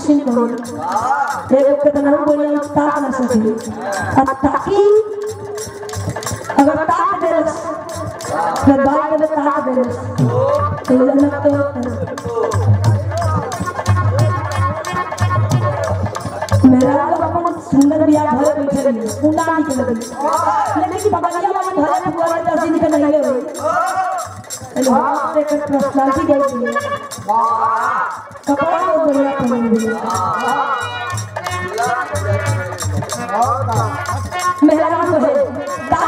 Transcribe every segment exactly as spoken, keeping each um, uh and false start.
सुन को एक कितना बोले ताक ना सके अब ताकि अगर ताक दे फिर बाई में ताक दे तो जनक तो मेरा अपन सुंदर बिया घर बैठे रही कुंडा निकल गई लेकिन कि बगलिया वाली घर में पूरा दस दिन के नहीं हुए हेलो हां से कर पर्सनालिटी गई कपड़ा को बढ़िया पहन दिया मेरा को है दा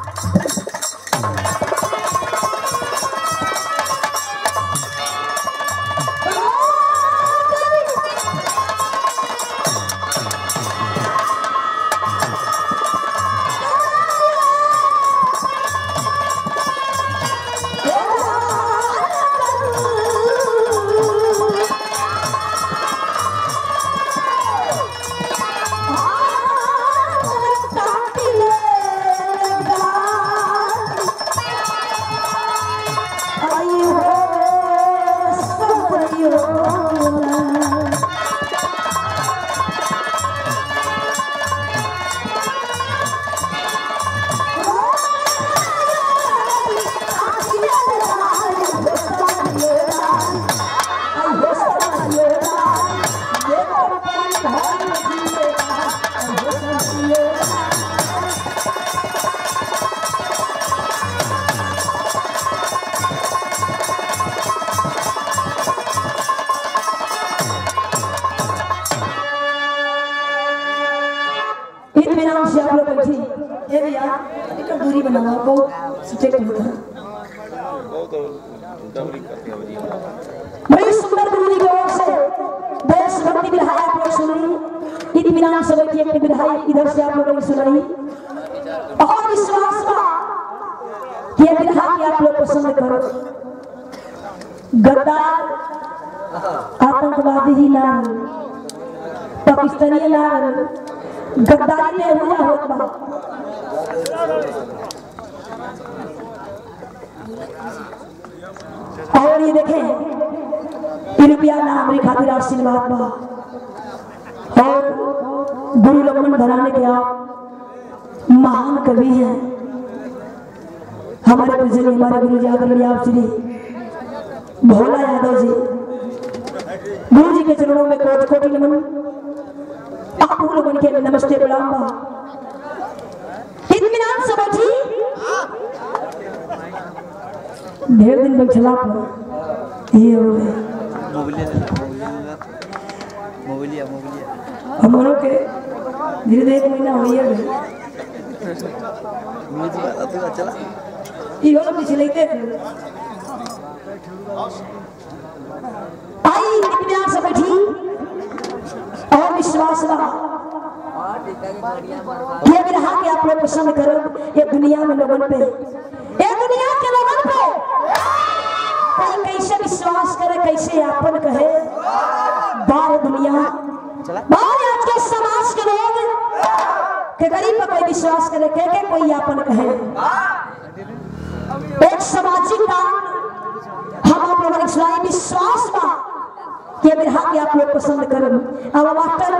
दूरी बनाना बहुत स्ट्रिक्ट होता है बड़ी सुंदर दूरी की ओर से देशभक्ति विधायक आप लोग सुन रही इत्मीनान से बैठी एक विधायक इधर से आप लोग सुन रही और विश्वास का ये विधायक आप लोग पसंद करो गद्दार आतंकवादी ही ना पाकिस्तानी ना गद्दारी में हुआ होता और ये देखें रुपया ना हमारी खातिर आशीर्वाद बा और गुरु लक्ष्मण धराने के आप महान कवि हैं हमारे पूजनीय हमारे गुरु जी आदरणीय आप श्री भोला यादव जी गुरु जी के चरणों में कोटि कोटि नमन आप लोगों के नमस्ते प्रणाम बा इत्मीनान से बैठी ढेर दिन बैठला पर ये हो गए मोबिलिया मोबिलिया हमरो के धीरे धीरे एक महीना हो गया मुझे बात चला ये वाला पीछे लेते आई इत्मीनान से बैठी और विश्वास रहा ये विरहा के आप लोग पसंद करो ये दुनिया में लोगों पे ये दुनिया के लोगों पे कोई कैसे विश्वास करे कैसे आपन कहे बाहर दुनिया बाहर आज के समाज के लोग के गरीब पे कोई विश्वास करे के के कोई आपन कहे एक सामाजिक काम हम आप लोगों ने विश्वास बा ये विरहा के आप लोग पसंद करो अब मास्टर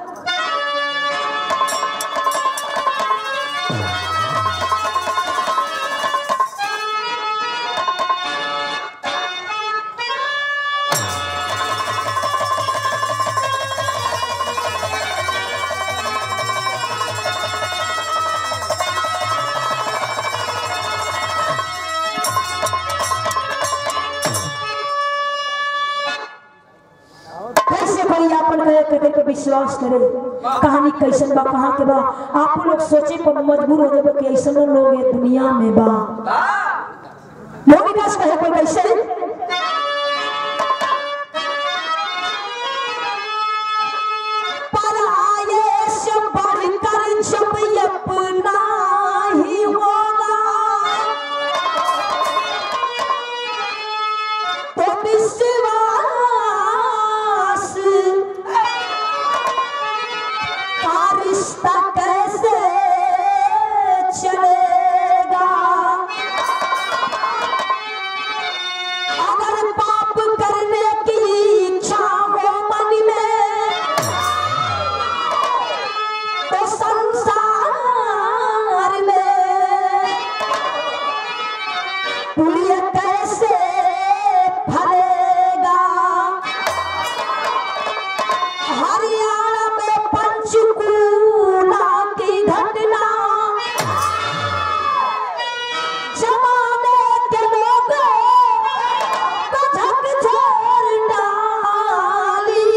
विश्वास करे कहानी कैसन बा कहां के बा आप लोग सोचे पर मजबूर हो जाबे कि ऐसन लोग ये दुनिया में बा मोविदास कहे कोई कैसे पर आए सब कर जब अपना ही होगा तो विश्वास कैसे चलेगा हरियाणा में पंचकूला की घटना जमाने के लोग को झकझोर डाली।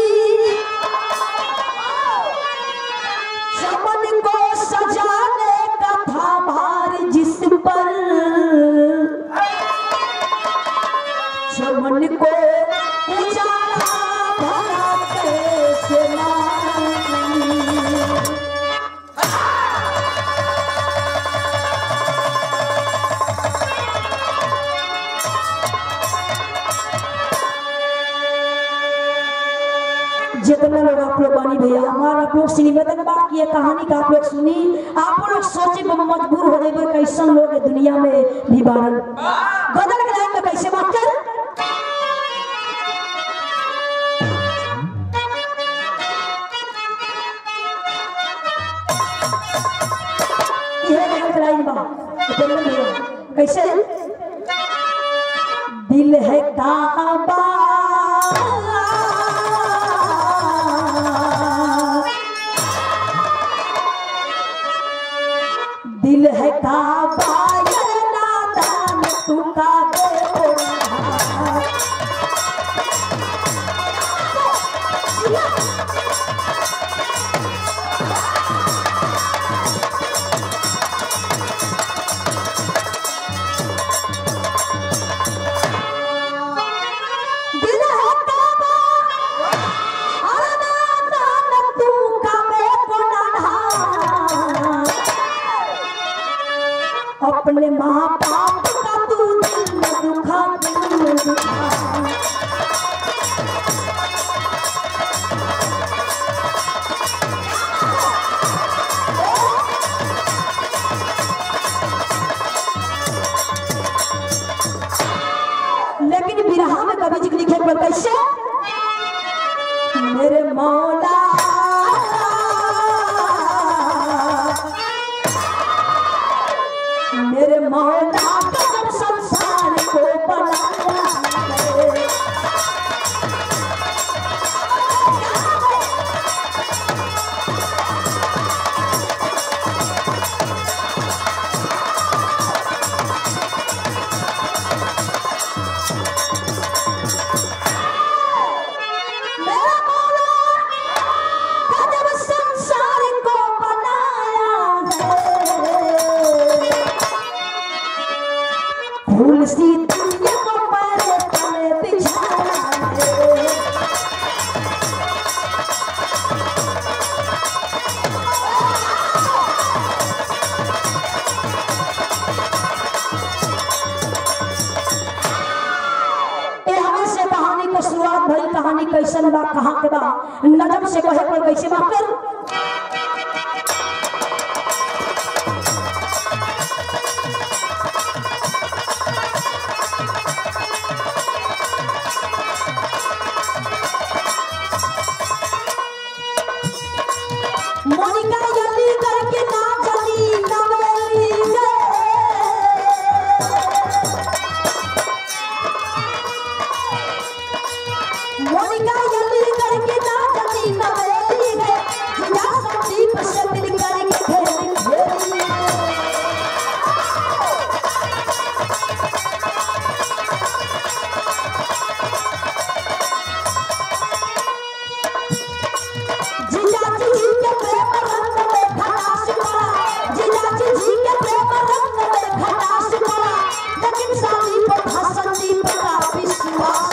चमन को सजाने का था भार जिस पर, चमन को उजाला भरा कैसे मानी। जितना लोग आप लोग बानी भैया हमारा आप लोग से निवेदन बा कि ये कहानी का आप लोग सुनी, आप लोग सोचे में मजबूर हो गए कैसे लोग दुनिया में भी बारन गदर के लाइन में कैसे बात कर। ये गदर के लाइन बा कैसे दिल है काबा दिल है काबा ये नादान तू काबे को दिल है काबा और नादान तू काबे को अपने माँ बाप का तू दिल में दुखा दिल में दुखा। लेकिन बिरहा में कभी जिक्र लिखे पर कैसे मेरे मौला मेरे मौला जब संसार को बनाया मेरा मौला जब संसार को बनाया फूल सी दुनिया को पैर तले बिछाया ए हमें से कहानी को शुरुआत भई कहानी कैसन बा कहां के बा नजम से कहे पर कैसे बा कर मोनिका जल्दी करके ना चली नवेली गए मोनिका जल्दी करके ना चली नवेली गए जिया संदीप से मिल करके खेली खेली जिया जी के प्रेम रंग में खटास पड़ा जिया जी के प्रेम रंग में खटास पड़ा लेकिन साली पर संदीप का विश्वास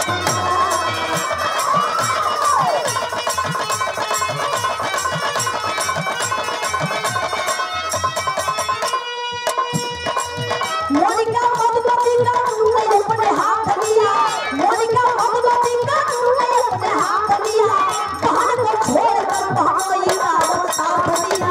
मोनिका मधुमती का तूने अपने हाथ लिया मोनिका मधुमती का तूने अपने हाथ लिया बहन को छोड़कर बहनोई का साथ लिया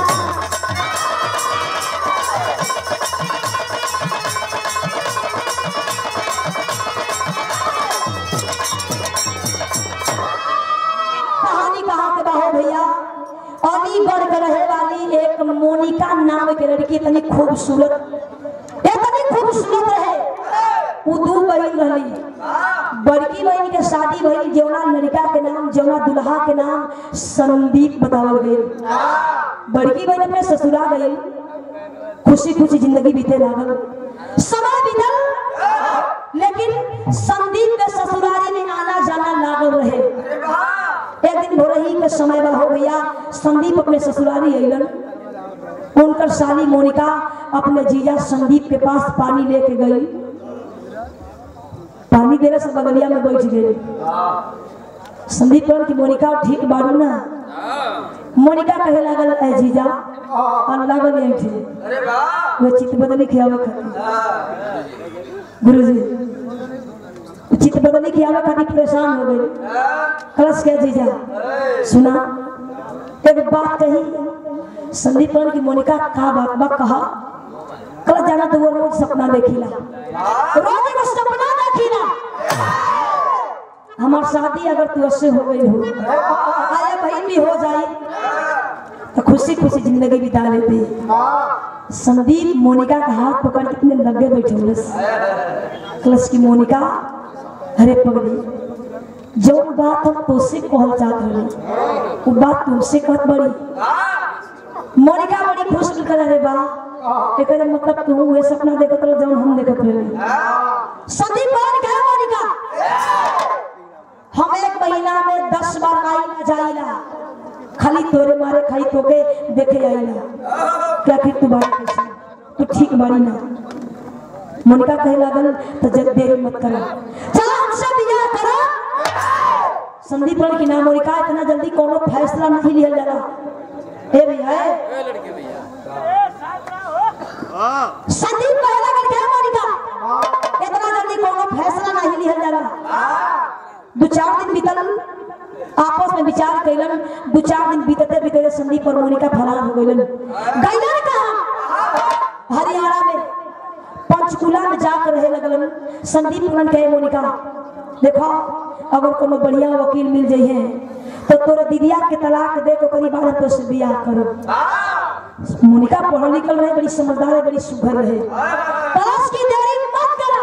कहानी कहाँ के बाहो भैया अलीगढ़ के रहे वाली एक मोनिका नाम की लड़की इतनी खूबसूरत इतनी खूबसूरत रहे वो दू बहन रही बड़की बहन के शादी भई जौना लड़का के नाम जौना दुल्हा के नाम संदीप बतावल गई। बड़की बहन अपने ससुरा गई, खुशी खुशी जिंदगी बीते लागल। समय बीतल लेकिन संदीप के ससुरारी में आना जाना लागल रहे। एक दिन भोरही के समय बा हो गया, संदीप अपने ससुरारी अइलन। उनकर साली मोनिका अपने जीजा संदीप के पास पानी लेके गई। पानी देने से बगलिया में बैठ गई। संदीप कहल कि मोनिका ठीक बारू ना? मोनिका कहे लागल ए जीजा और लागल यही थे। अरे वाह वो चित्त बदली खियावे खातिर गुरुजी चित्त बदली खियावे खातिर परेशान हो गई। कलश के जीजा सुना एक बात कही। संदीप कहल कि मोनिका का बात बा कहा। कल जाना तो वो रोज सपना देखिला, रोज वो सपना देखिला हमार शादी अगर तू उससे हो गई हो, आए भाई भी हो जाए तो खुशी खुशी जिंदगी बिता लेते। संदीप मोनिका का हाथ पकड़ कितने लगे बैठे क्लस की मोनिका अरे पगड़ी जो बात हम तुझसे कहल चाहत रहे वो बात तुमसे कहत बड़ी। मोनिका बड़ी खुश मिलकर अरे बा एक मतलब तू वो सपना देखत रहे जब हम देखत रहे। संदीप बोल के मोनिका हम एक महीना में दस बार आई जाइला, खाली तोरे मारे खाई तोके देखे आइला। क्या फिर तू बात कैसे तू ठीक बाड़ी ना? मोनिका कहे लागल तो जब देर मत करो, चलो हमसे बियाह करो। संदीप बोल की ना मोनिका इतना जल्दी कोनो फैसला नहीं लिया जाला। ए भैया ए लड़के भैया संदीप कहे लागल क्या मोनिका इतना जल्दी कोनो फैसला नहीं लिया जाला। दो चार दिन बीतल आपस में विचार कैलन। दो चार दिन बीतते बीतते संदीप और मोनिका फरार हो गइलन। गइलन कहां? हरियाणा में पंचकुला में जाकर रहे लगलन। संदीप कहलन कहे मोनिका देखो अगर कोनो बढ़िया वकील मिल जाई है तो तोरे दीदिया के तलाक दे के करीब बार तो से बियाह करो। मोनिका पढ़ल लिखल रहे, बड़ी समझदार है, बड़ी सुघर रहे। तलाश की देरी मत करा,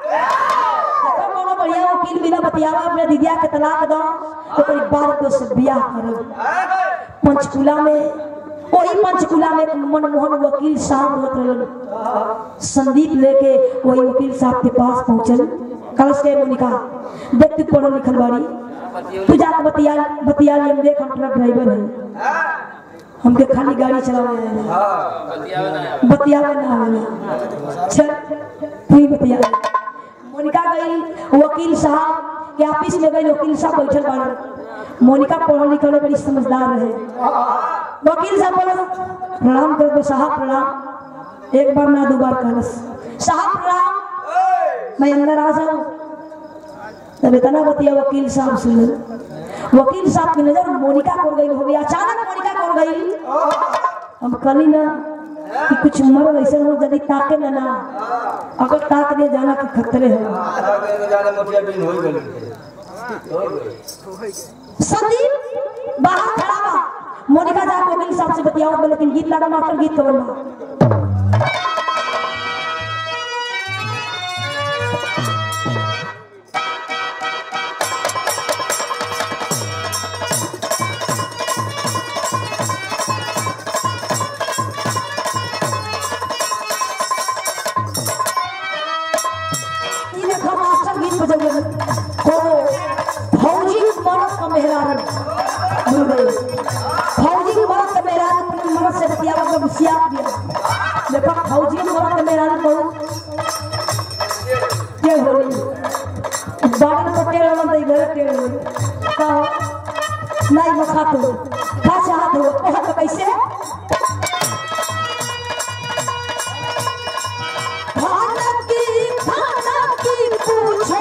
बढ़िया वकील बिना बतियावा अपने दीदिया के तलाक दो तो करीब बार तो से बियाह करो। पंचकुला में वही पंचकुला में मनमोहन वकील साहब रहत रहलन। संदीप लेके वही वकील साहब के पास पहुंचल। कलश के मोनिका देख तू पढ़ल लिखल बाड़ी, तू जाके बतिया बतिया ले देख हम ट्रक ड्राइवर है, हमके खाली गाड़ी चलावे है बतियावे ना आवेला। चल तू ही बतिया। मोनिका गई वकील साहब के ऑफिस में गई। वकील साहब बैठल बाड़न। मोनिका पढ़ल लिखल बड़ी समझदार रहे। वकील साहब बोले प्रणाम कर दो साहब प्रणाम। एक बार ना दो बार कहलस साहब प्रणाम, मैं अंदर आ जाऊं। तब इतना बतिया वकील साहब सुन। वकील साहब की नजर मोनिका को गई हो गई। अचानक मोनिका को गई। हम कली ना कि कुछ मर ऐसे हो जल्दी ताके ना ना अगर ताक दे जाना के खतरे हो। संदीप बाहर खड़ा बा। मोनिका जाके वकील साहब से बतियाओ, लेकिन गीत लगा मास्टर गीत कवन बा। फौजी मरद का मेहरान फौजी मरद का मेहरान मरद से बतिया सियाप दिया। देखो फौजी मरद का मेहरान को के हो रही बाडन को टेढ़ होना तो इधर टेढ़ हो का नहीं मखा तो का चाहत हो कह तो कैसे खाना की खाना की पूछे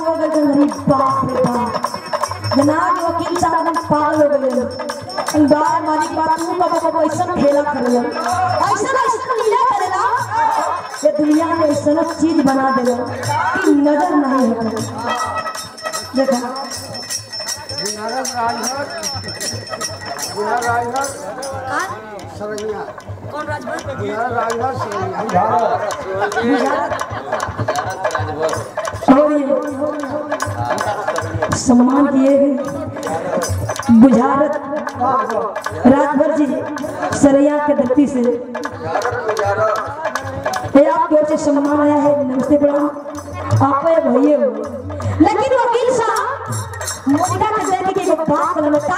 हो गए गरीब बाप रे बाप जनाब वकील साहब हम पागल हो गए बार मालिक बात तू कब कब ऐसा खेला करेला ऐसा ऐसा लीला करेला ये दुनिया में ऐसा चीज बना देला कि नजर नहीं है देखा बिहार राजभर बिहार राजभर सरैया कौन राजभर बिहार राजभर सरैया सम्मान किए बुझारत राजभर जी सरैया के धरती से ये आपकी ओर से सम्मान आया है नमस्ते प्रणाम आप भैया हो लेकिन वकील साहब मोनिका के देख के एक बात करना का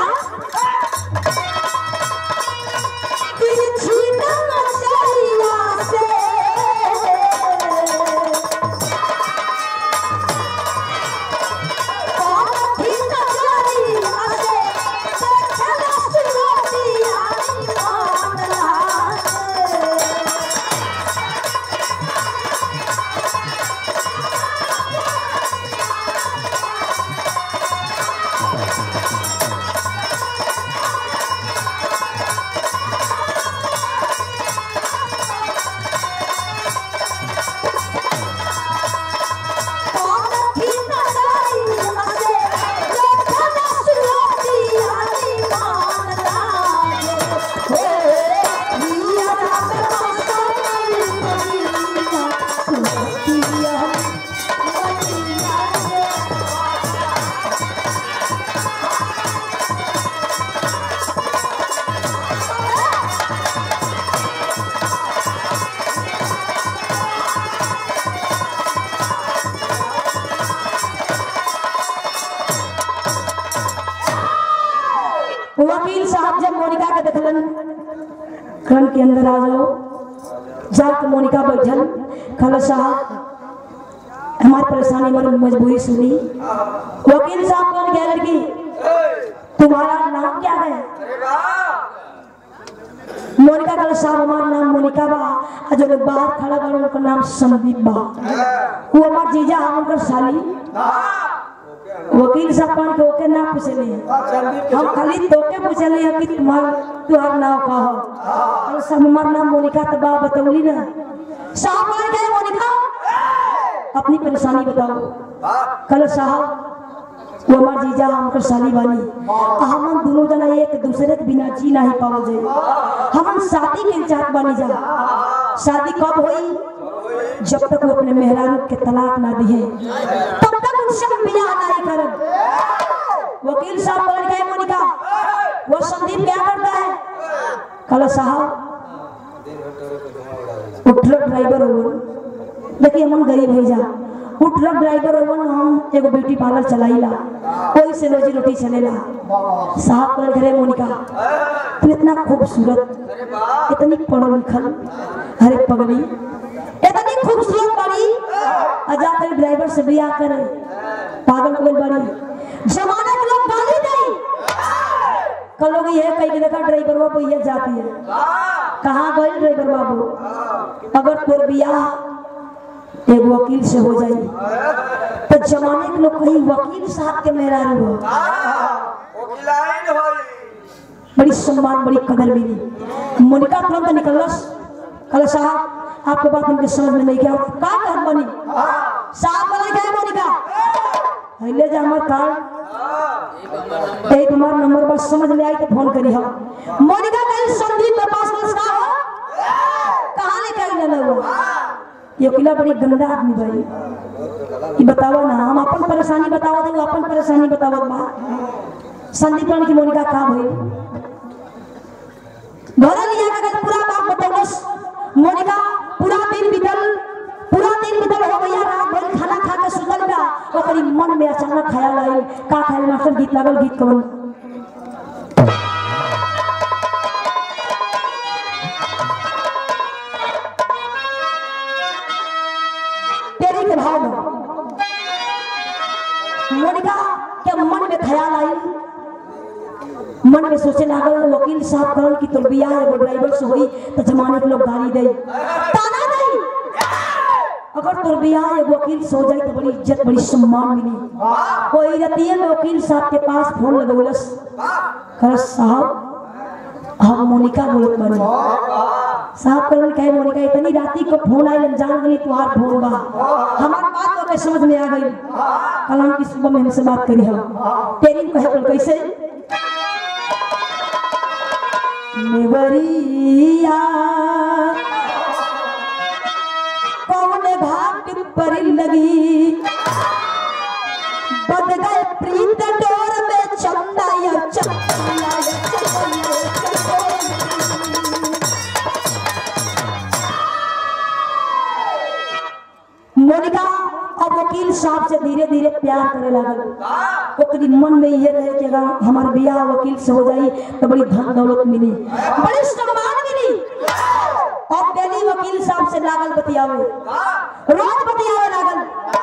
वकील साहब जब मोनिका के देखलन करण के अंदर आ जाओ जाके मोनिका बैठल खलो साहब हमारी परेशानी हमारी मजबूरी सुनी वकील साहब कौन क्या लड़की तुम्हारा नाम क्या है मोनिका कल साहब हमारा नाम मोनिका बा जो लोग बाहर खड़ा बा उनका नाम संदीप बा वो हमार जीजा हम उनकर साली वकील साहब कौन के ओके ना पूछले हम खाली तोके पूछले कि तुम्हार तुहार नाम का हो और सब हमार नाम मोनिका त बा बतौली ना साहब कौन के मोनिका अपनी परेशानी बताओ कल साहब वो हमार जीजा हमकर साली वाली हम दोनों जना एक दूसरे के बिना जी नहीं पावल जाए हम शादी के इंतजार बनी जा शादी कब होई जब तक वो अपने मेहरारू के तलाक ना दिए तब तक उनसे बियाह नहीं करब वकील साहब बोल गए मोनिका वो संदीप क्या करता है कल साहब वो ट्रक ड्राइवर हो देखिए हम गरीब है जा वो ट्रक ड्राइवर हो हम एगो ब्यूटी पार्लर चलाईला कोई से रोजी रोटी चलेला साहब बोल गए मोनिका तू इतना खूबसूरत इतनी पढ़ो लिखल हरे पगली इतनी खूबसूरत बड़ी आजाद ड्राइवर से बियाह करे पागल हो गई बड़ी जमाने के लोग गाली नहीं कल लोग ये कई के देखा ड्राइवर बाबू ये जाती है कहाँ गए ड्राइवर बाबू अगर तोर बियाह एक वकील से हो जाए तो जमाने के लोग कहीं वकील साहब के मेहरारू हो बड़ी सम्मान बड़ी कदर मिली मोनिका तुरंत निकलस कल साहब आपको बात उनके समझ में नहीं गया का कर बनी साहब बोले क्या मोनिका ले जा हमार कार्ड एक हमार नंबर बस समझ में आई तो फोन करी हम मोनिका कल संदीप के पास बस का हो कहां लेके आई ना वो ये किला बड़ी गंदा आदमी भाई ये बताओ ना हम अपन परेशानी बताओ दे अपन परेशानी बताओ बा संदीप की मोनिका का भई घर लिया का पूरा बात बताओस मोनिका पूरा दिन बीतल पूरा दिन बीतल हो गया रात भर खाना खा के सुतल बा ओकरी मन में अचानक ख्याल आई का ख्याल मास्टर गीत लागल गीत कौन तेरी के भाव मोनिका के मन में ख्याल आई मन में सोचे लागल वकील साहब कहल कि तोर बियाह एगो ड्राइवर से होई तो जमाने के लोग गाली दे ताना नहीं अगर तोर बियाह एक वकील से हो जाए तो बड़ी इज्जत बड़ी सम्मान मिली। कोई रतिये में वकील साहब के पास फोन लगौलस, कर साहब हम मोनिका बोलत बानी। साहब कहलन कहे मोनिका इतनी राती को फोन आइल जान गई तुम्हार फोन बा, हमार बात तो के समझ में आ गई। कल की सुबह में हमसे बात करी हम तेरी कहे बोल कैसे नेवरिया कौन घाट पर लगी बद गए प्रीत डोर में चंदा या चंदा मोनिका अब वकील साहब से धीरे धीरे प्यार करे लगल। ओकरी मन में ये रहे कि अगर हमार बियाह वकील से हो जाई तो बड़ी धन दौलत मिली, बड़ी सम्मान मिली। अब डेली वकील साहब से लागल बतियावे, रोज बतियावे लागल।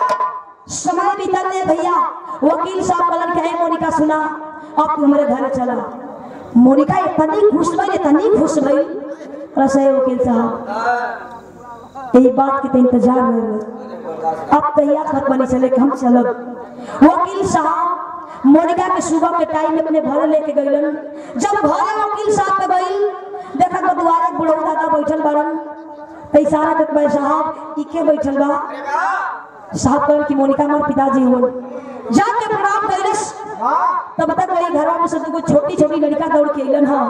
समय बीतने भैया वकील साहब कहलन कहे मोनिका सुना अब तू हमारे घर चला। मोनिका इतनी खुश भई इतनी खुश भई रसे वकील साहब यही बात के तो इंतजार रहे। अब तैयार खत बनी चले कि हम चलब। वकील साहब मोनिका के सुबह के टाइम अपने घर लेके गइलन। जब घरे वकील साहब पे गइल देखा तो दुआरे बुढ़ऊ दादा बैठल बारन, तो इशारा करत बा साहब इके बैठल बा। साहब कहल कि मोनिका हमार पिताजी हो जाके प्रणाम कइलस। तब तक वही घर में से दो छोटी छोटी लड़का दौड़ के अइलन। हां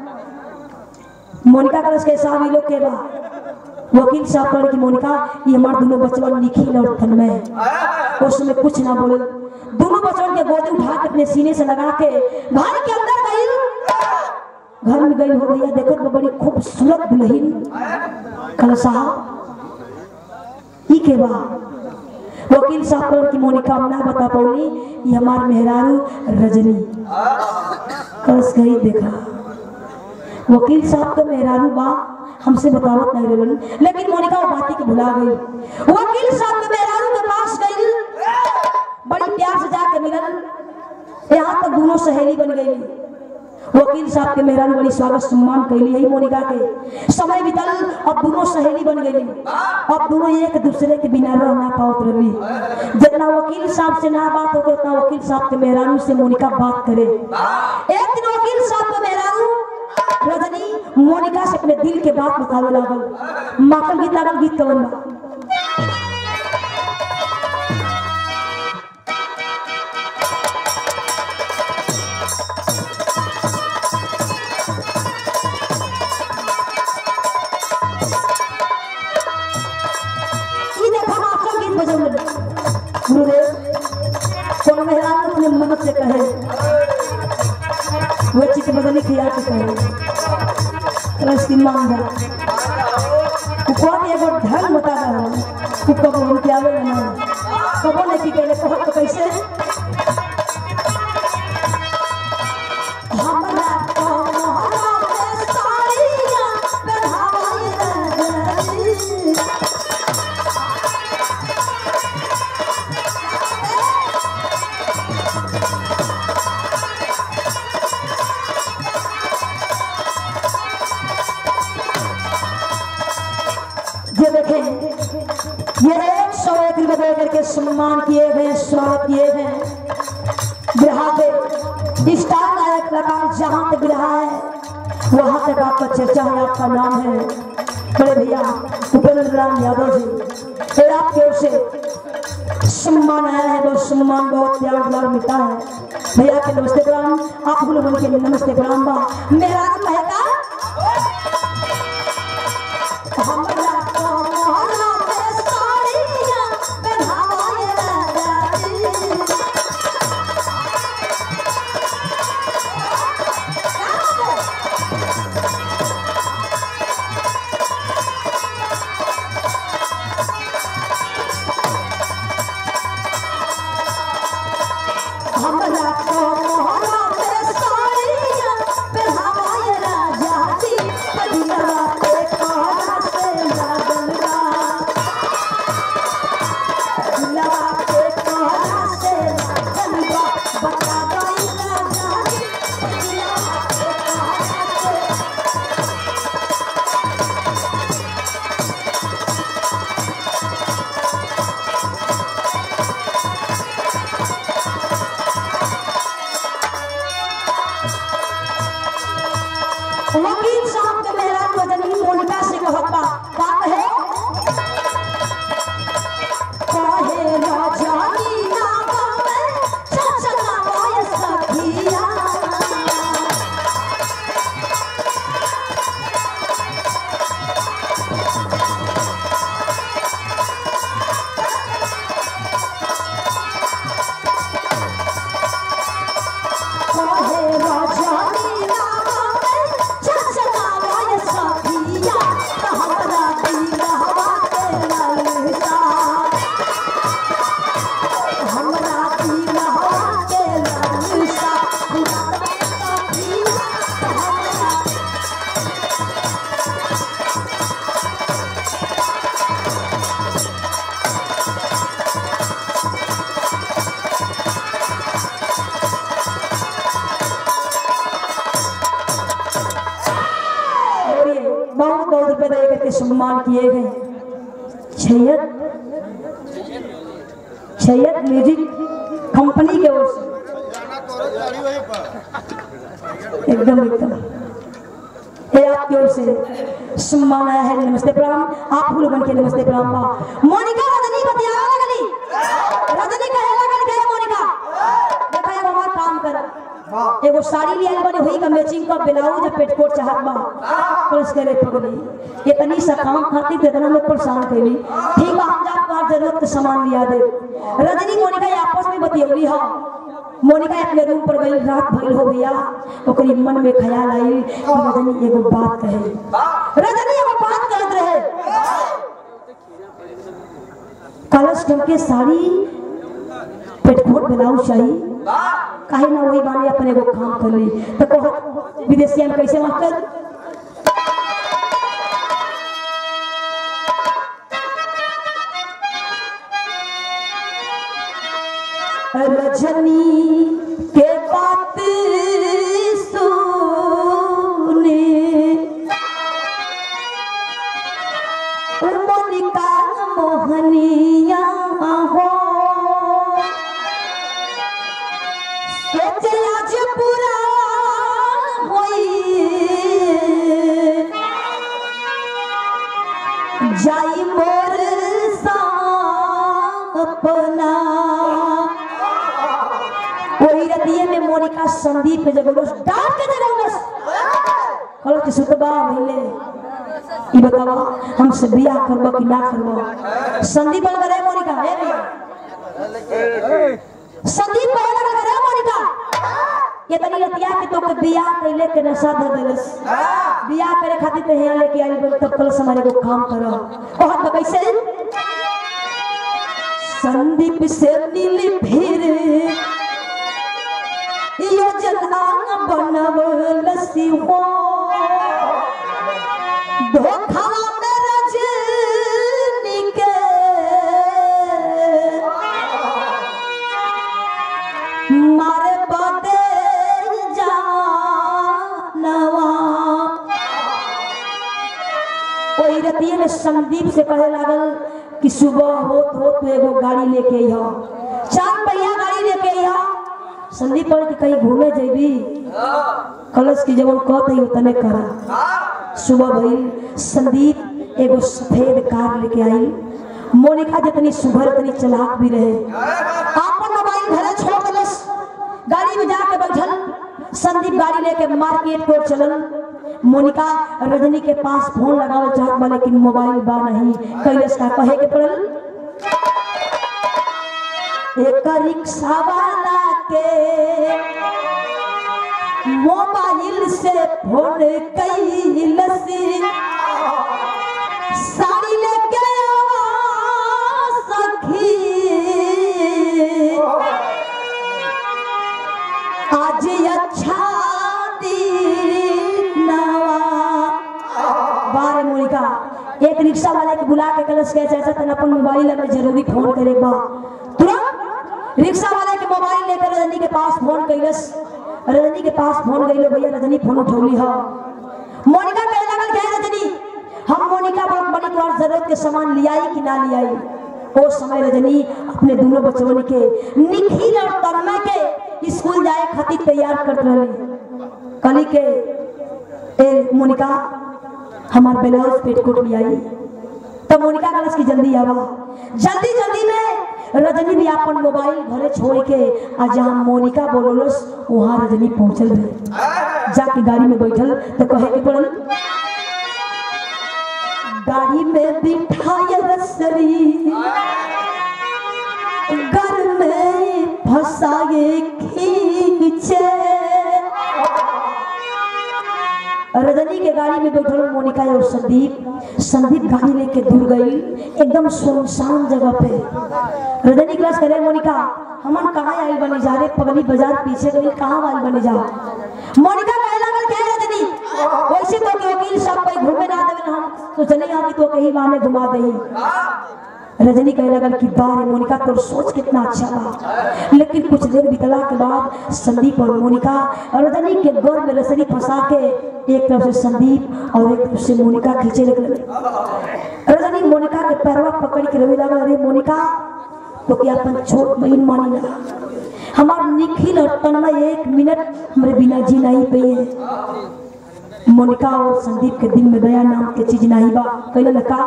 मोनिका कहलस के साहब ई लोग के बा। वकील साहब कहल कि मोनिका ये हमार दोनों बचवन निखिल और तन्मय, उसमें कुछ ना बोले। दोनों बचवन के गोद उठा के अपने सीने से लगा के घर के अंदर गई। घर में गई हो भैया देखो तो बड़ी खूबसूरत दुल्हन। कहल साहब ई के बा। वकील साहब कहल कि मोनिका ना बता पौनी ये हमार मेहरारू रजनी। कस गई देखा वकील साहब का मेहरारू बा हमसे बतावत नहीं रहलन, लेकिन मोनिका वो बाती के भुला गई। वकील साहब के मेहरारू के पास गई, बड़ी प्यार से जाके मिलल। यहाँ तक दोनों सहेली बन गई। वकील साहब के मेहरारू बड़ी स्वागत सम्मान कैली है मोनिका के। समय बीतल अब दोनों सहेली बन गई। अब दोनों एक दूसरे के बिना रह ना पावत रही। जितना वकील साहब से ना बात होके उतना वकील साहब के मेहरारू से मोनिका बात करे। एक दिन वकील साहब के मेहरारू रजनी मोनिका से अपने दिल के बात बतावे लागल। मातल गीत लागल, गीत कवन बा। ई देखा मातल गीत बजौले गुरुदेव कोनो मेहरान अपने मन से कहे वो चित बदली किया के कहे रस्ती मांगा को कोन एगो ढंग बता रहा है को कब हम क्या आवे ना कब ने की कहले कहत तो कैसे हमरा को मोहरा में साड़ियां पहनाई रजनी। ये देखें ये एक सौ एक रुपए करके सम्मान किए गए, स्वागत किए हैं। बिरहा के स्टार नायक कलाकार जहाँ तक बिरहा है वहाँ तक आपका चर्चा है, आपका नाम है बड़े भैया उपेंद्र राम यादव जी। फिर आपके ओर से सम्मान आया है, बहुत सम्मान बहुत प्यार दुलार मिलता है। भैया के नमस्ते प्रणाम, आप लोगों के नमस्ते प्रणाम बा। मेरा कहता हमरा को मोहरा में साड़ियां पहनाए वकील साहब के मेहरा रजनी मोनिका से कहत बा का कहे कहे राजानी नावा में चचला वाय सखिया बहुत बहुत रुपए दे करके सम्मान किए गए। छैयद छैयद म्यूजिक कंपनी के ओर से एकदम एकदम ये आपकी ओर से सम्मान आया है। नमस्ते प्रणाम आप लोगों के नमस्ते प्रणाम बा मोनिका रजनी बतिया लगली रजनी कहे लगल के मोनिका देखा ये हमार काम कर एगो साड़ी लिया बने हुई का मैचिंग का ब्लाउज पेटकोट चाहत बा प्लस करे पगली इतनी सा काम खाती इतना में परेशान कैली ठीक है हम जा पार जरूरत के सामान लिया दे। रजनी मोनिका आपस में बतियौली हा मोनिका अपने रूम पर गई रात भइल हो गया ओकरी मन में ख्याल आई कि रजनी एगो बात कहे रजनी एगो बात कहत रहे कलश के साड़ी पेटकोट ब्लाउज चाहिए काहे ना वही बाने अपने एगो काम कर ली तो कहो विदेशिया में कैसे मास्टर रजनी के बात सुने मोनिका मोहनिया हो आज पूरा जाई मोर सपना वही रतिये में मोनिका संदीप के जगह डाल के जगह कल के सुतबा भइले ई बतावा हमसे बियाह करबा कि ना करबा संदीप बोल रे मोनिका ए संदीप बोल रे मोनिका ये तनी रतिया के तो के बियाह कैले के नशा दे देलस बियाह करे खातिर ते यहां लेके आई बोल तब कल हमारे को काम करो बहुत कैसे संदीप से नीली फिर योजना बनवलसी हो धोखा में रजनी के मारे बाते जानवा ओई रतिये में संदीप से कहे लागल कि सुबह होत होत एगो गाड़ी लेके आइयो चार पहिया गाड़ी लेके आइयो संदीप बोल के कहीं घूमे जेबी कलश की जब कहते ही तने करा सुबह भई संदीप एगो सफेद कार लेके आई मोनिका जितनी सुभर इतनी चालाक भी रहे आपन मोबाइल घरे छोड़ देलस गाड़ी में जाके बैठल संदीप गाड़ी लेके मार्केट को चलल मोनिका रजनी के पास फोन लगावल चाहत बा लेकिन मोबाइल बा नहीं कैलस का कहे के पड़ल एक रिक्शा वाला के मोबाइल से फोन कैलस साड़ी लेके सखी आज अच्छा बारे मोनिका एक रिक्शा वाले के बुला के कलश के चाचा तन अपन मोबाइल में जरूरी फोन करे बा तुरंत रिक्शा वाले के मोबाइल लेकर रजनी के पास फोन कैलस रजनी के पास फोन गइलो भैया रजनी फोन उठौली ह मोनिका कहे लगल के रजनी हम मोनिका बहुत बड़ी तोर जरूरत के सामान लियाई कि ना लियाई ओ समय रजनी अपने दोनों बच्चों के निखिल और तन्मय के स्कूल जाए खातिर तैयार करत रहली कली के ए मोनिका हमार ब्लाउज पेटीकोट ले आई। तो मोनिका कलस की जल्दी आवा। जल्दी जल्दी में रजनी भी अपन मोबाइल घरे छोड़ के आ जहां मोनिका बोलोलस वहां रजनी पहुंचल रहे। जाके गाड़ी में बैठल तो कहे के पड़ल गाड़ी में बिठाए रसरी घर में फंसाए खींचे। रजनी के गाड़ी में बैठल मोनिका और संदीप संदीप गाड़ी लेके दूर गई एकदम सुनसान जगह पे। रजनी क्लास करे मोनिका हमन कहाँ आई बने जा रे पगली बाजार पीछे गई कहाँ आई बने जा। मोनिका कहे लगल क्या रजनी वैसे तो के वकील साहब कोई घूमे ना देवे हम तो चले आ कि तो कहीं बाने घुमा दे। रजनी कहे लगल कि बारे मोनिका तोर सोच कितना अच्छा बा। लेकिन कुछ देर बीतला के बाद संदीप और मोनिका रजनी के गोर में रसरी फंसा के एक तरफ से संदीप और एक तरफ से मोनिका खींचे लगे। रजनी मोनिका के पैरवा पकड़ के रोने लगा अरे मोनिका तो क्या अपन छोट बहन मानी ना हमार निखिल और तन्मय एक मिनट हमारे बिना जी नहीं पे। मोनिका और संदीप के दिल में दया नाम के चीज नहीं बा। कहने लगा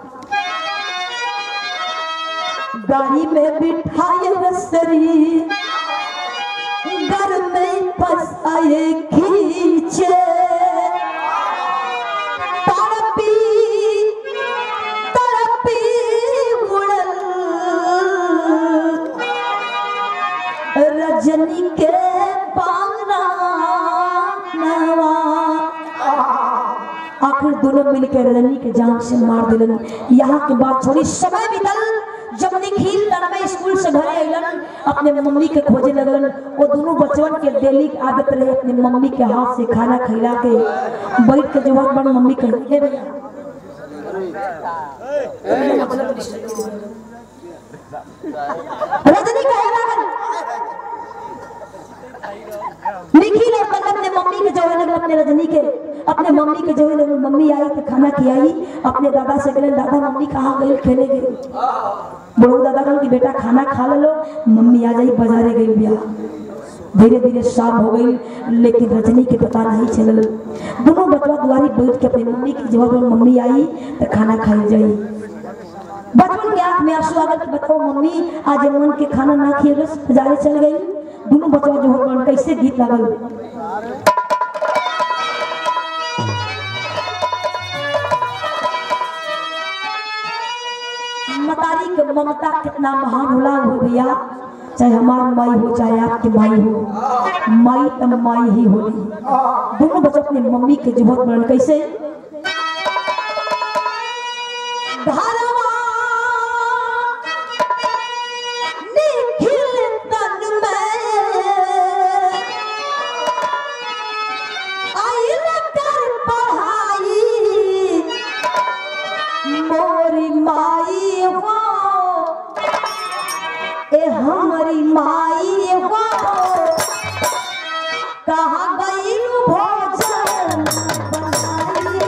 गाड़ी में बिठाए रसरी घर में फंसाए खींचे। तड़पी तड़पी उड़ल रजनी के पारा नवा। आखिर दोनों मिलकर रजनी के जान से मार दिलन। यहाँ के बाद थोड़ी समय बीतल जब निखिल तन्मय स्कूल से घरे अइलन अपने मम्मी के खोजे लगलन। वो दोनों बचवन के डेली आदत रहे अपने मम्मी के हाथ से खाना खिला के बैठ के जो बड़ मम्मी कह हे भैया रजनी कहे लगन निखिल और तन्मय अपने मम्मी के जो लगन अपने रजनी के अपने मम्मी के जो लगन मम्मी आई तो खाना खिलाई। अपने दादा से कहले दादा मम्मी कहाँ गई खेले गई। बड़ो दादा कहल कि बेटा खाना खा लो मम्मी आ जाई बाजारे गई बिया। धीरे धीरे शाम हो गई लेकिन रजनी के पता नहीं चलल। दोनों बचवा दुआरी बैठ के अपनी मम्मी की जवाब मम्मी आई तो खाना खाई जाई। बचपन के आंख में आंसू आ गए कि बताओ मम्मी आज मन के खाना ना खिए बाजारे चल गई। दोनों बचवा जो हो कैसे गीत लगल मतारी के ममता कितना महान होला हो भैया। चाहे हमार माई हो चाहे आपके माई हो माई तब माई ही होली। दोनों बच्चे अपने मम्मी के जुबत बन कैसे हमारी माई हो कहाँ गई भोजन बनाई।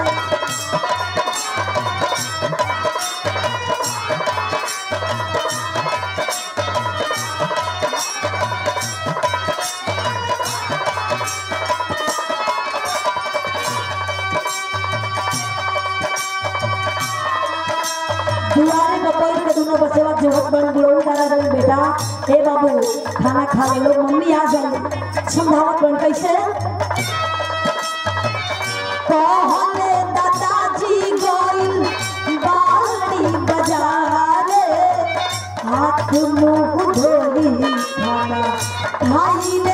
दुआरे में बैठ के दोनों बच्चे जोहत बन बुढ़ऊ दादा गई बेटा हे बाबू खाना खा ले लो मम्मी आ जाए। समझावत बन कैसे कहले दादाजी गइल बाड़ी बाजारे हाथ मुंह धोली खाना खाई ले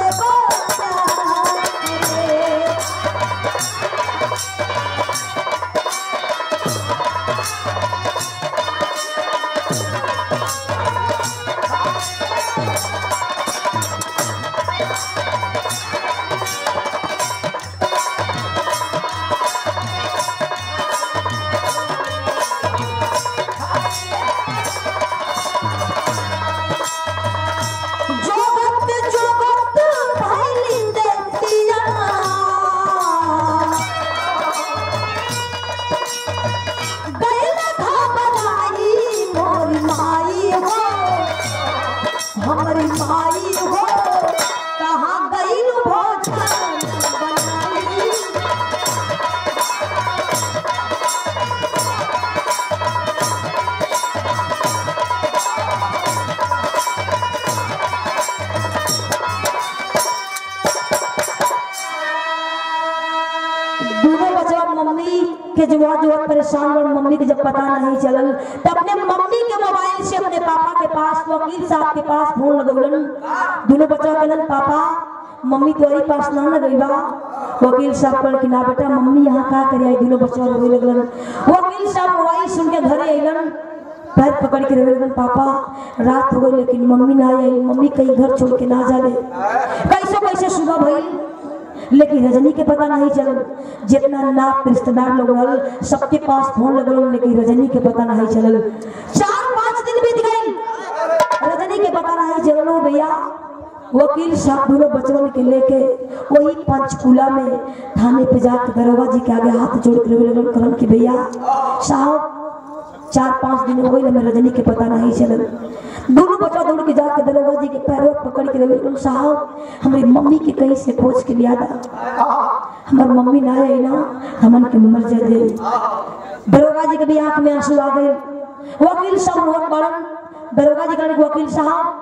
दोनों बचवा मम्मी के जुआ जुआ परेशान और मम्मी के जब पता नहीं चलल तो अपने मम्मी के मोबाइल से अपने पापा के पास वकील साहब के पास फोन लगौलन। दोनों बचवा कहलन पापा मम्मी तुम्हारी पास ना न गई बा। वकील साहब कहल कि ना बेटा मम्मी यहाँ का करे आई। दोनों बचवा रोए लगलन। वकील साहब मोबाइल सुन के घरे अइलन, पैर पकड़ के रोए लगलन पापा रात हो गई लेकिन मम्मी ना आई। मम्मी कहीं घर छोड़ के ना जाले। कैसे कैसे सुबह भइल लेकिन रजनी के पता नहीं चलल। जितना नाप रिश्तेदार लोग रहल सबके पास फोन लगल लेकिन रजनी के पता नहीं चलल। चार पांच दिन बीत गए रजनी के पता नहीं चलल। भैया वकील साहब दोनों बचवन के लेके वही पंचकूला में थाने पे जाकर दरोगा जी के आगे हाथ जोड़ कर लगल करन कि भैया साहब चार पांच दिन हो गए रजनी के पता नहीं चलल। दोनों बच्चा दौड़ के जाकर दरोगा जी के पैरों पकड़ के लगे साहब हमारी मम्मी के कहीं से खोज के लिया था। हमारी मम्मी ना आई ना हमन के मर जाए। दरोगा जी के भी आंख में आंसू आ गए। वकील साहब बहुत बड़न। दरोगा जी कहने वकील साहब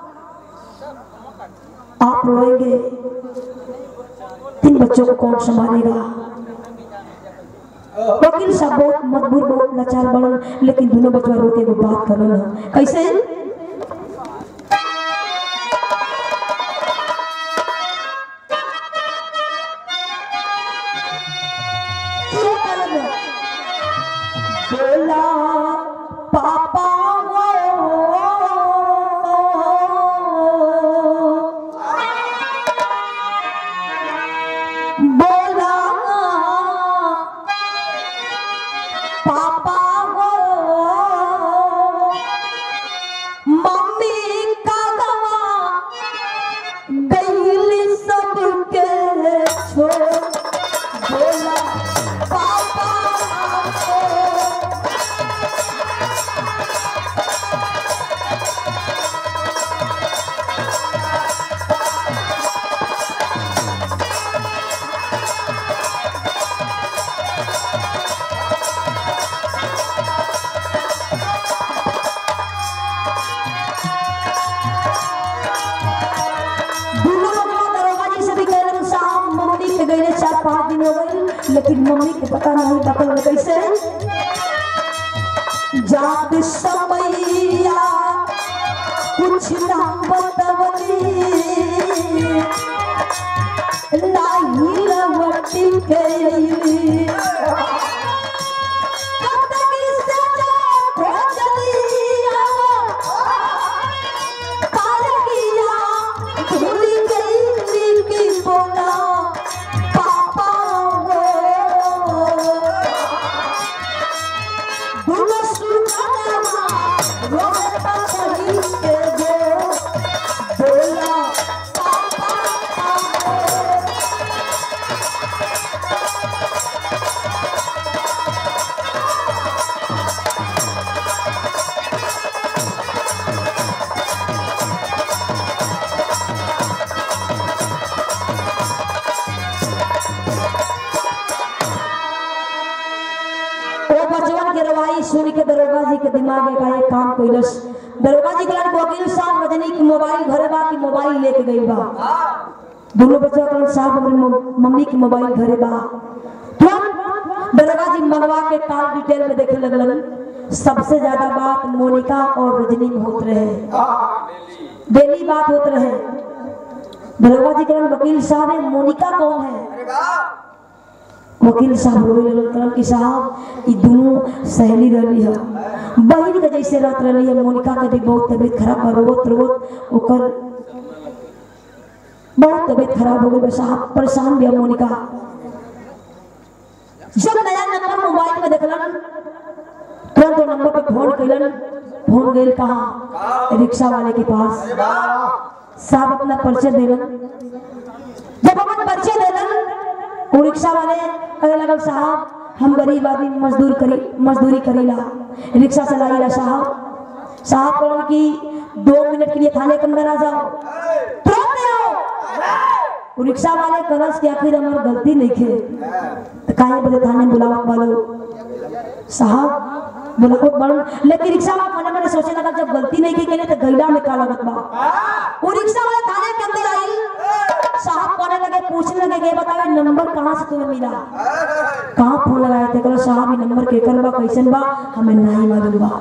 आप रोएंगे तीन बच्चों को कौन संभालेगा। वकील साहब बहुत मजबूर बहुत लाचार बनल लेकिन दोनों बच्चा रो के बात करल कैसे बोला पापा पापा हो मम्मी का गवा गईली सबके छोड़। बोला पापा हो चार पांच दिन हो गए लेकिन मम्मी के पता नहीं बकल कैसे जात समैया कुछ ना बतवली नाही लवटी के सुन के दरोगा जी के दिमाग में का एक काम कोइलस। दरोगा जी के लड़के वकील साहब रजनी की मोबाइल घरे बा की मोबाइल लेके गई बा। दोनों बच्चा कहन साहब हमारी मम्मी की मोबाइल घरे बा। तुरंत दरोगा जी मंगवा के कॉल डिटेल में देखे लगलन। सबसे ज्यादा बात मोनिका और रजनी में होत रहे, डेली बात होत रहे। दरोगा जी कहन वकील साहब मोनिका कौन है। वकील साहब रोए लगल कि साहब ये दोनों सहेली रही है बहन के जैसे रात रही है। मोनिका के भी बहुत तबीयत खराब है रोत रोत ओकर बहुत तबीयत खराब हो गई साहब परेशान भी है मोनिका। जब नया नंबर मोबाइल में देखलन तुरंत वो नंबर पे फोन कैलन। फोन गई कहाँ रिक्शा वाले के पास। साहब अपना परिचय देलन। जब अपन परिचय देलन वो रिक्शा वाले कहे लगल साहब हम गरीब आदमी मजदूर करी मजदूरी करीला रिक्शा चलाईला साहब। साहब कहलन कि दो मिनट के लिए थाने के अंदर आ जाओ तुरंत आओ। वो रिक्शा वाले कहलस कि आखिर हमार गलती नहीं खे तो काहे बदे थाने बुलावत वालो साहब बुलावत वालो। लेकिन रिक्शा वाला मने मने सोचे लगा जब गलती नहीं की केले तो गैला में का लगत बा। वो रिक्शा वाला थाने के अंदर आई। साहब कहने लगे, पूछने लगे कि बताओ नंबर कहाँ से तुम्हें मिला, कहाँ फोन लगाए थे? कहो साहब ये नंबर केकर बा, कैसन बा, हमें नहीं मालूम बा।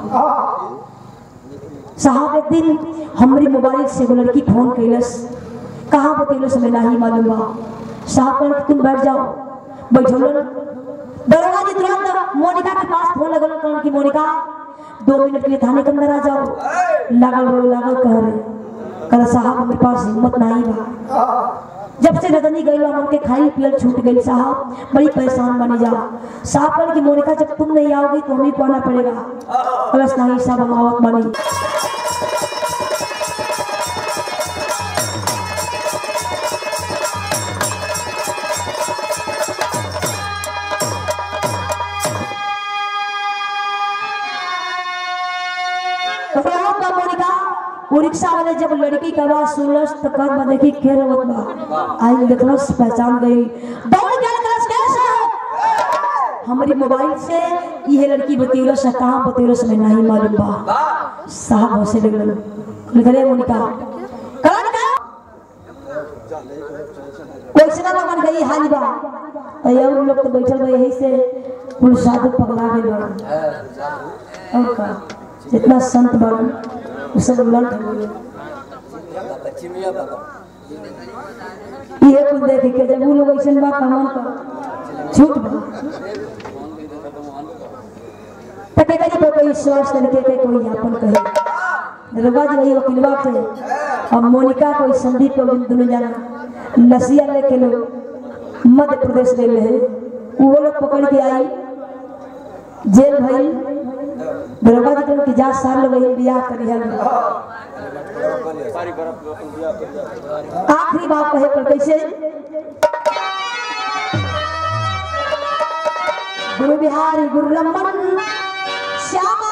साहब एक दिन हमारी मोबाइल से वो लड़की फोन कैलस, कहाँ बतेलस हमें नहीं मालूम बा। साहब कहने तुम बैठ जाओ, बैठल दरोगा जी तुरंत मोनिका के पास फोन लगल, कहने की मोनिका दो मिनट के लिए थाने के अंदर आ जाओ। लागल रो लागल कह रहे, कह साहब हमारे पास हिम्मत नहीं बा, जब से रजनी गई हम उनके खाई पियल छूट गई, साहब बड़ी परेशान बनी जा। साहब कहने की मोनिका जब तुम नहीं आओगी तो हमें कहना पड़ेगा। बस नहीं साहब हम आवत बनी। वो रिक्शा वाले जब लड़की का आवाज सुनलस तो कर बा देखी के रोवत बा, आई देखलस पहचान गई, दौड़ के निकलस कैसे हमारी मोबाइल से ये लड़की बतेलस, कहां बतेलस में नहीं मालूम बा। साहब हंसे लगल, निकले मोनिका कौन का कोई से ना लगन गई हाल बा। अयो लोग तो बैठल बा यही से कुल साधु पगला गए बा। और का जितना संत बन उस सब लड़ ये कुछ देख के जब वो लोग ऐसे बात कमान का झूठ बा तके करी पे कोई विश्वास करके के कोई यापन कहे दरोगा जी वही वकीलवा थे। अब मोनिका कोई संदीप को दोनों जाना नसिया लेके लोग मध्य प्रदेश ले ले वो लोग पकड़ के आई जेल भाई दरोगा जी के जा साल वही बियाह करी है। आखिरी बात कहे पर कैसे गुरु बिहारी गुरु रमन श्यामा